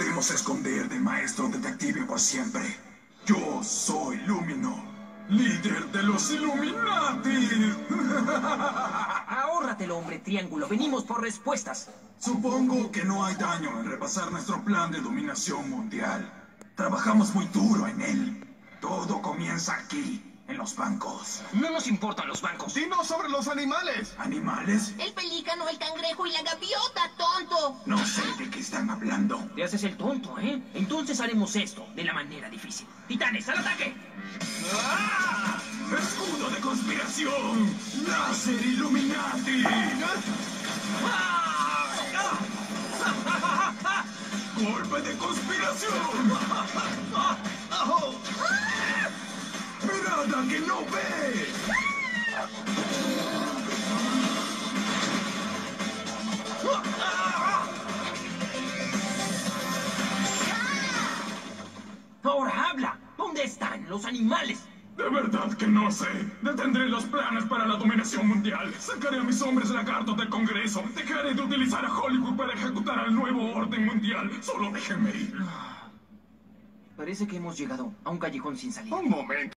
podemos esconder del maestro detective por siempre. Yo soy Lumino, líder de los Illuminati. Ahórratelo, hombre triángulo. Venimos por respuestas. Supongo que no hay daño en repasar nuestro plan de dominación mundial. Trabajamos muy duro en él. Todo comienza aquí, en los bancos. No nos importan los bancos. ¡Dinos sobre los animales! ¿Animales? El pelícano, el cangrejo y la gaviota, tonto. No sé de qué están hablando. Te haces el tonto, ¿eh? Entonces haremos esto de la manera difícil. ¡Titanes, al ataque! ¡Ah! ¡Escudo de conspiración! ¡Láser Illuminati! ¡Golpe de conspiración! ¡Mirada que no ve! Ahora habla. ¿Dónde están los animales? De verdad que no sé. Detendré los planes para la dominación mundial. Sacaré a mis hombres lagartos del Congreso. Dejaré de utilizar a Hollywood para ejecutar el nuevo orden mundial. Solo déjenme ir. Parece que hemos llegado a un callejón sin salida. Un momento.